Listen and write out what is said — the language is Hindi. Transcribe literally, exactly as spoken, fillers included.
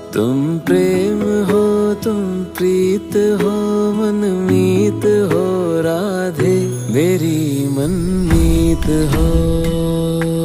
तुम प्रेम हो, तुम प्रीत हो, मनमीत हो राधे, मेरी मनमीत हो।